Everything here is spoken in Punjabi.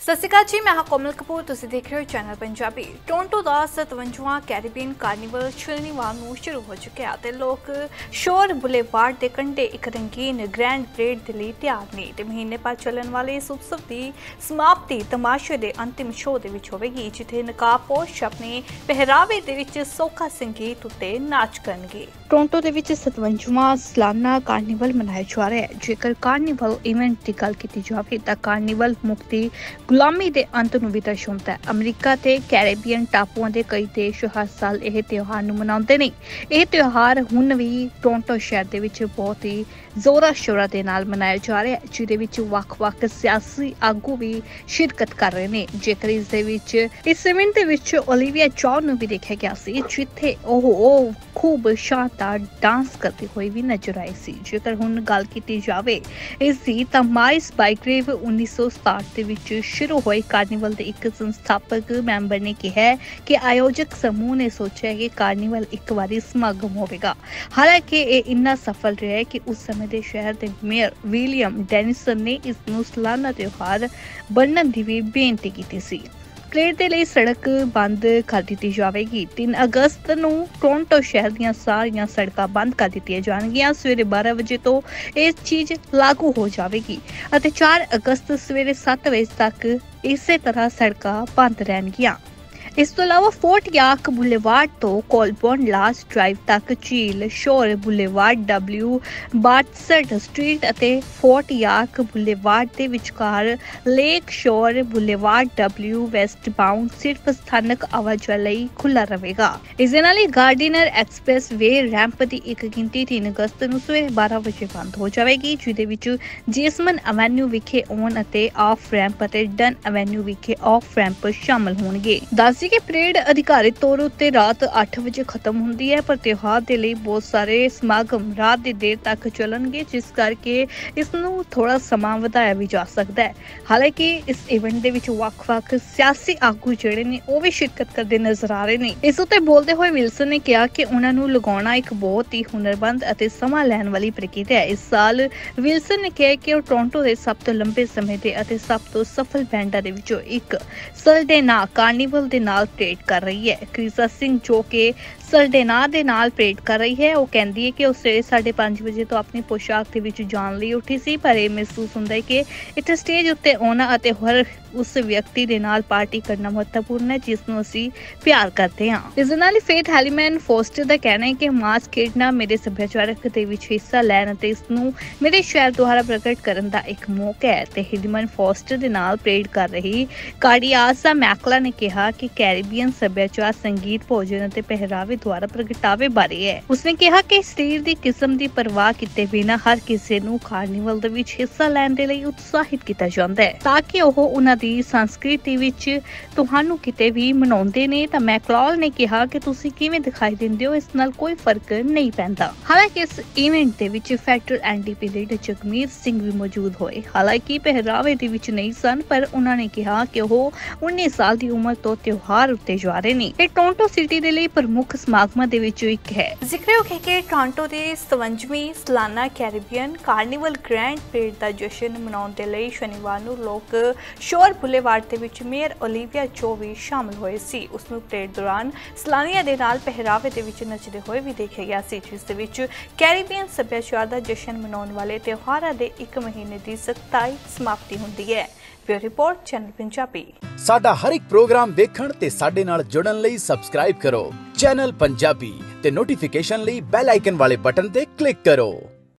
ਸਤਿ ਸ਼੍ਰੀ ਅਕਾਲ ਜੀ, ਮੈਂ ਹਾਂ ਕੋਮਲ ਕਪੂਰ। ਤੁਸੀਂ ਦੇਖ ਰਹੇ ਹੋ ਚੈਨਲ ਪੰਜਾਬੀ। ਟੋਰਾਂਟੋ ਦਾ 57ਵਾਂ ਕੈਰੀਬੀਅਨ ਕਾਰਨੀਵਲ ਸ਼ਨੀਵਾਰ ਨੂੰ ਸ਼ੁਰੂ ਹੋ ਚੁੱਕਿਆ ਤੇ ਲੋਕ ਸ਼ੋਰ ਬੁਲੇਵਾਰਡ ਦੇ ਕੰਢੇ ਇੱਕ ਰੰਗੀਨ ਗ੍ਰੈਂਡ ਪਰੇਡ ਦੇ ਲਈ ਤਿਆਰ ਨੇ ਤੇ ਮਹੀਨੇ ਭਰ ਚੱਲਣ ਵਾਲੇ ਇਸ ਉਤਸਵ ਦੀ ਸਮਾਪਤੀ ਤਮਾਸ਼ੇ ਦੇ ਅੰਤਿਮ ਸ਼ੋਅ ਦੇ ਵਿੱਚ ਹੋਵੇਗੀ, ਜਿੱਥੇ ਨਕਾਬਪੋਸ਼ ਆਪਣੇ ਪਹਿਰਾਵੇ ਦੇ ਵਿੱਚ ਸੋਖਾ ਸੰਗੀਤ ਉੱਤੇ ਨਾਚ ਕਰਨਗੇ। ਟੋਰਾਂਟੋ ਦੇ ਵਿੱਚ 57ਵਾਂ ਸਾਲਾਨਾ ਕਾਰਨੀਵਲ ਮਨਾਇਆ ਜਾ ਰਿਹਾ ਹੈ। ਜੇਕਰ ਕਾਰਨੀਵਲ ਇਵੈਂਟ ਦੀ ਗੱਲ ਕੀਤੀ ਜਾਵੇ ਤਾਂ ਕਾਰਨੀਵਲ ਮੁਕਤੀ ਗੁਲਾਮੀ ਦੇ ਅੰਤ ਨੂੰ ਵੀ ਦਰਸਾਉਂਦਾ ਹੈ। ਅਮਰੀਕਾ ਤੇ ਕੈਰੀਬੀਅਨ ਟਾਪੂਆਂ ਦੇ ਕਈ ਦੇਸ਼ ਹਰ ਸਾਲ ਇਹ ਤਿਉਹਾਰ ਨੂੰ ਮਨਾਉਂਦੇ ਨੇ। ਇਹ ਤਿਉਹਾਰ ਹੁਣ ਵੀ ਟੋਰਾਂਟੋ ਸ਼ਹਿਰ ਦੇ ਵਿੱਚ ਬਹੁਤ ਹੀ ਜ਼ੋਰਾਂ ਸ਼ੋਰਾਂ ਦੇ ਨਾਲ ਮਨਾਇਆ ਜਾ ਰਿਹਾ ਹੈ, ਜਿਹਦੇ ਵਿੱਚ ਵੱਖ-ਵੱਖ ਸਿਆਸੀ ਆਗੂ ਵੀ ਸ਼ਿਰਕਤ ਕਰ ਰਹੇ ਨੇ। ਜੇਕਰ ਇਸ ਇਵੈਂਟ ਦੇ ਵਿੱਚ ਓਲੀਵੀਆ ਚੌ ਨੂੰ ਵੀ ਦੇਖਿਆ ਗਿਆ ਸੀ, ਜਿੱਥੇ ਉਹ ਖੂਬ ਸ਼ਾਨਦਾਰ ਡਾਂਸ ਕਰਦੀ ਹੋਈ ਵੀ ਨਜ਼ਰ ਆਈ ਸੀ। ਜੇਕਰ ਹੁਣ ਗੱਲ ਕੀਤੀ ਜਾਵੇ ਇਸ ਦੀ ਤਾਂ ਮਾਰਿਸ ਬਾਈਗਰੇਵ 1967 ਦੇ ਵਿੱਚ ਸ਼ੁਰੂ ਹੋਏ ਕਾਰਨੀਵਲ ਦੇ ਇੱਕ ਸੰਸਥਾਪਕ ਮੈਂਬਰ ਨੇ ਕਿਹਾ ਕਿ ਆਯੋਜਕ ਸਮੂਹ ਨੇ ਸੋਚਿਆ ਕਿ ਕਾਰਨੀਵਲ ਇੱਕ ਵਾਰੀ ਸਮਾਗਮ ਹੋਵੇਗਾ। ਹਾਲਾਂਕਿ ਇਹ ਇੰਨਾ ਸਫਲ ਰਿਹਾ ਕਿ ਉਸ ਸਮੇਂ ਦੇ ਸ਼ਹਿਰ ਦੇ ਮੇਅਰ ਵਿਲੀਅਮ ਡੈਨਿਸਨ ਨੇ ਇਸ ਨੂੰ ਸਾਲਾਨਾ ਤਿਉਹਾਰ ਬਣਨ ਦੀ ਵੀ ਬੇਨਤੀ ਕੀਤੀ ਸੀ। ਪਰੇਡ ਦੇ ਲਈ ਸੜਕ ਬੰਦ ਕਰ ਦਿੱਤੀ ਜਾਵੇਗੀ। 3 ਅਗਸਤ ਨੂੰ ਟੋਰਾਂਟੋ ਸ਼ਹਿਰ ਦੀਆਂ ਸਾਰੀਆਂ ਸੜਕਾਂ ਬੰਦ ਕਰ ਦਿੱਤੀਆਂ ਜਾਣਗੀਆਂ। ਸਵੇਰੇ 12 ਵਜੇ ਤੋਂ ਇਹ ਚੀਜ਼ ਲਾਗੂ ਹੋ ਜਾਵੇਗੀ ਅਤੇ 4 ਅਗਸਤ ਸਵੇਰੇ 7 ਵਜੇ ਤੱਕ ਇਸੇ ਤਰ੍ਹਾਂ ਸੜਕਾਂ ਬੰਦ ਰਹਿਣਗੀਆਂ। ਇਸ ਤੋਂ ਇਲਾਵਾ ਫੋਰਟ ਯਾਰਕ ਬੁਲੇਵਾਰਡ ਤੋਂ ਕੋਲਬੋਰਨ ਲਾਸ ਡਰਾਈਵ ਤੱਕ ਝੀਲ Shore Boulevard, W Bathurst Street ਅਤੇ ਫੋਰਟ ਯਾਰਕ ਬੁਲੇਵਾਰਡ ਦੇ ਵਿਚਕਾਰ Lake Shore Boulevard, W westbound ਸਿਰਫ ਸਥਾਨਕ ਆਵਾਜਾਈ ਲਈ ਖੁੱਲ੍ਹਾ ਰਹੇਗਾ। ਇਸ ਦੇ ਨਾਲ ਹੀ ਗਾਰਡੀਨਰ ਐਕਸਪ੍ਰੈਸ ਵੇ ਰੈਂਪ ਦੀ ਇੱਕ ਗਿਣਤੀ 3 ਅਗਸਤ ਨੂੰ ਸਵੇਰੇ 12 ਵਜੇ ਬੰਦ ਹੋ ਜਾਵੇਗੀ, ਜਿਹਦੇ ਵਿੱਚ ਜੇਸਮਨ ਐਵੇਨਿਊ ਵਿਖੇ ਔਨ ਅਤੇ ਆਫ ਰੈਂਪ ਅਤੇ ਡਨ ਐਵੇਨਿਊ ਵਿਖੇ ਆਫ ਰੈਂਪ ਸ਼ਾਮਲ ਹੋਣਗੇ। ਦੱਸਦੀ ਕਿ ਪਰੇਡ ਅਧਿਕਾਰਿਤ ਤੌਰ ਉੱਤੇ ਰਾਤ 8 ਵਜੇ ਖਤਮ ਹੁੰਦੀ ਹੈ, ਪਰ ਤਿਉਹਾਰ ਦੇ ਲਈ ਬਹੁਤ ਸਾਰੇ ਸਮਾਗਮ ਰਾਤ ਦੀ ਦੇਰ ਤੱਕ ਚੱਲਣਗੇ, ਜਿਸ ਕਰਕੇ ਇਸ ਨੂੰ ਥੋੜਾ ਸਮਾਂ ਵਧਾਇਆ ਵੀ ਜਾ ਸਕਦਾ ਹੈ। ਹਾਲਾਂਕਿ ਇਸ ਇਵੈਂਟ ਦੇ ਵਿੱਚ ਵੱਖ-ਵੱਖ ਸਿਆਸੀ ਆਗੂ ਜਿਹੜੇ ਨੇ ਉਹ ਵੀ ਸ਼ਿਰਕਤ ਕਰਦੇ ਨਜ਼ਰ ਆ ਰਹੇ ਨੇ। ਇਸ ਉੱਤੇ ਬੋਲਦੇ ਹੋਏ ਵਿਲਸਨ ਨੇ ਕਿਹਾ ਕਿ ਉਹਨਾਂ ਨੂੰ ਲਗਾਉਣਾ ਇੱਕ ਬਹੁਤ ਹੀ ਹੁਨਰਮੰਦ ਅਤੇ ਸਮਾਂ ਲੈਣ ਵਾਲੀ ਪ੍ਰਕਿਰਿਆ ਹੈ। ਇਸ ਸਾਲ ਵਿਲਸਨ ਨੇ ਕਿਹਾ ਕਿ ਉਹ ਟੋਰਾਂਟੋ ਦੇ ਸਭ ਤੋਂ ਲੰਬੇ ਸਮੇਂ ਦੇ ਅਤੇ ਸਭ ਤੋਂ ਸਫਲ ਬੈਂਡਾਂ ਦੇ ਵਿੱਚੋਂ ਇੱਕ ਸਲਡੇਨਾ ਕਾਰਨੀਵਲ ਦੇ ਨਾਲ ਪਰੇਡ ਕਰ ਰਹੀ ਹੈ। ਕ੍ਰਿਸਾ ਸਿੰਘ ਜੋ ਕਿ ਸਲਡੇਨਾ ਦੇ ਨਾਲ ਪਰੇਡ ਕਰ ਰਹੀ ਹੈ, ਉਹ ਕਹਿੰਦੀ ਹੈ ਕਿ ਉਹ ਸਵੇਰੇ 5:30 ਵਜੇ ਤੋਂ ਆਪਣੀ ਪੋਸ਼ਾਕ ਦੇ ਵਿੱਚ ਜਾਣ ਲਈ ਉੱਠੀ ਸੀ, ਪਰ ਇਹ ਮਹਿਸੂਸ ਹੁੰਦਾ ਹੈ ਕਿ ਇੱਥੇ ਸਟੇਜ ਉੱਤੇ ਆਉਣਾ ਅਤੇ ਹਰ ਉਸ ਵਿਅਕਤੀ ਦੇ ਨਾਲ ਪਾਰਟੀ ਕਰਨਾ ਮਹੱਤਵਪੂਰਨ ਹੈ ਜਿਸ ਨੂੰ ਅਸੀਂ ਪਿਆਰ ਕਰਦੇ ਹਾਂ। ਇਸ ਦੇ ਨਾਲ ਹੀ ਫੇਥ ਹੈਲੀਮੈਨ ਫੋਸਟਰ ਦਾ ਕਹਿਣਾ ਹੈ ਕਿ ਮਾਸ ਖੇਡਣਾ ਮੇਰੇ ਸੱਭਿਆਚਾਰਕ ਦੇ ਵਿੱਚ ਹਿੱਸਾ ਲੈਣ ਅਤੇ ਇਸ ਨੂੰ ਮੇਰੇ ਸ਼ਹਿਰ ਦੁਆਰਾ ਪ੍ਰਗਟ ਕਰਨ ਦਾ ਇੱਕ ਮੌਕਾ ਹੈ। ਤੇ ਹੈਲੀਮੈਨ ਫੋਸਟਰ ਦੇ ਨਾਲ ਪਰੇਡ ਕਰ ਰਹੀ ਕਾਰਡੀਆਸਾ ਮੈਕਲਾ ਨੇ ਕਿਹਾ ਕਿ ਕੈਰੀਬੀਅਨ ਸੱਭਿਆਚਾਰ ਸੰਗੀਤ, ਭੋਜਨ ਅਤੇ ਪਹਿਰਾਵੇ ਦੁਆਰਾ ਪ੍ਰਗਟਾਵੇ ਬਾਰੇ ਹੈ। ਉਸਨੇ ਕਿਹਾ ਕਿ ਸਰੀਰ ਦੀ ਕਿਸਮ ਦੀ ਪਰਵਾਹ ਕੀਤੇ ਬਿਨਾਂ ਹਰ ਕਿਸੇ ਨੂੰ ਕਾਰਨੀਵਲ ਦੇ ਵਿੱਚ ਹਿੱਸਾ ਲੈਣ ਦੇ ਲਈ ਉਤਸ਼ਾਹਿਤ ਕੀਤਾ ਜਾਂਦਾ ਹੈ ਤਾਂ ਕਿ ਉਹ ਉਹਨਾਂ ਦੀ ਸੰਸਕ੍ਰਿਤੀ ਵਿੱਚ ਤੁਹਾਨੂੰ ਕਿਤੇ ਵੀ ਮਨਾਉਂਦੇ ਨੇ। ਤਾਂ ਮੈਕਲੌਲ ਨੇ ਕਿਹਾ ਕਿ ਤੁਸੀਂ ਕਿਵੇਂ ਦਿਖਾਈ ਦਿੰਦੇ ਹੋ, ਇਸ ਨਾਲ ਕੋਈ ਫਰਕ ਨਹੀਂ ਪੈਂਦਾ। ਹਾਲਾਂਕਿ ਇਸ ਇਵੈਂਟ ਦੇ ਵਿੱਚ federal NDP leader Jagmeet Singh ਵੀ ਮੌਜੂਦ ਹੋਏ। ਹਾਲਾਂਕਿ ਪਹਿਰਾਵੇ ਦੇ ਵਿੱਚ ਨਹੀਂ ਸਨ, ਪਰ ਉਹਨਾਂ ਨੇ ਕਿਹਾ ਕਿ ਉਹ 19 ਸਾਲ ਦੀ ਉਮਰ ਤੋਂ ਤਿਉਹਾਰ ਉੱਤੇ ਜਾ ਰਹੇ ਨੇ। ਇਹ ਟੋਰਾਂਟੋ ਸਿਟੀ ਦੇ ਲਈ ਪ੍ਰਮੁੱਖ ਸਮਾਗਮਾਂ ਦੇ ਵਿੱਚੋਂ ਇੱਕ ਹੈ। ਜ਼ਿਕਰਯੋਗ ਹੈ ਕਿ ਟੋਰਾਂਟੋ ਦੇ 57ਵੀਂ ਸਾਲਾਨਾ ਕੈਰੀਬੀਅਨ ਕਾਰਨੀਵਲ ਗ੍ਰੈਂਡ ਪਰੇਡ ਦਾ ਜਸ਼ਨ ਮਨਾਉਣ ਦੇ ਲਈ ਸ਼ਨੀਵਾਰ ਨੂੰ ਲੋਕ ਸ਼ੋਰ ਬੁਲੇਵਾਰਡ ਦੇ ਵਿੱਚ ਮੇਅਰ ਓਲੀਵੀਆ ਚੋ ਵੀ ਸ਼ਾਮਲ ਹੋਏ ਸੀ। ਉਸ ਨੂੰ ਪਰੇਡ ਦੌਰਾਨ ਸੈਲਾਨੀਆਂ ਦੇ ਨਾਲ ਪਹਿਰਾਵੇ ਦੇ ਵਿੱਚ ਨੱਚਦੇ ਹੋਏ ਵੀ ਦੇਖਿਆ ਗਿਆ ਸੀ, ਜਿਸ ਦੇ ਵਿੱਚ ਕੈਰੀਬੀਅਨ ਸੱਭਿਆਚਾਰ ਦਾ ਜਸ਼ਨ ਮਨਾਉਣ ਵਾਲੇ ਤਿਉਹਾਰਾਂ ਦੇ 1 ਮਹੀਨੇ ਦੀ ਸਖਤਾਈ ਸਮਾਪਤੀ ਹੁੰਦੀ ਹੈ। Bureau report, channel Punjabi. ਸਾਡਾ ਹਰ ਇੱਕ ਪ੍ਰੋਗਰਾਮ ਦੇਖਣ ਤੇ ਸਾਡੇ ਨਾਲ ਜੁੜਨ ਲਈ ਸਬਸਕ੍ਰਾਈਬ ਕਰੋ ਚੈਨਲ ਪੰਜਾਬੀ ਤੇ ਨੋਟੀਫਿਕੇਸ਼ਨ ਲਈ ਬੈਲ ਆਈਕਨ ਵਾਲੇ ਬਟਨ ਤੇ ਕਲਿੱਕ ਕਰੋ।